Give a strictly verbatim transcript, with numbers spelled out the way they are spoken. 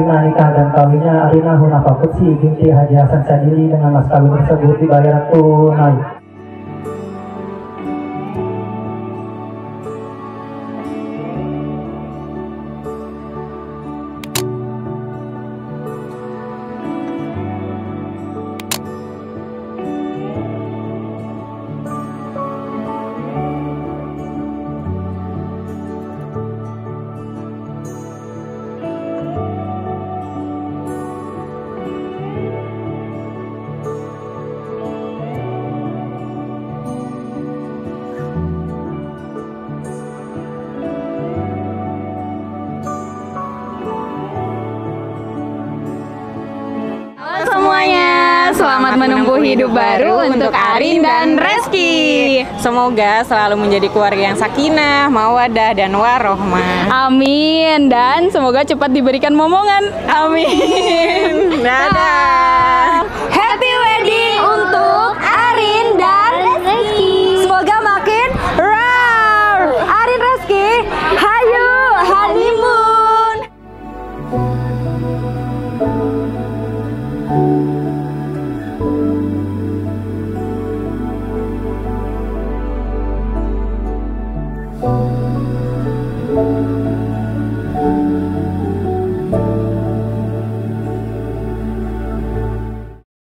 Arina nikah dan kawinnya Arina Hunafa Kutsi binti Haji Hasan Sadili dengan mas kawin tersebut dibayar tunai. Selamat menempuh hidup baru untuk Arin dan Reski. Semoga selalu menjadi keluarga yang sakinah, mawadah, dan warohmah. Amin. Dan semoga cepat diberikan momongan. Amin. Dadah. Happy wedding untuk Arin dan Reski. Semoga makin rar. Arin Reski, hayu honeymoon. Oh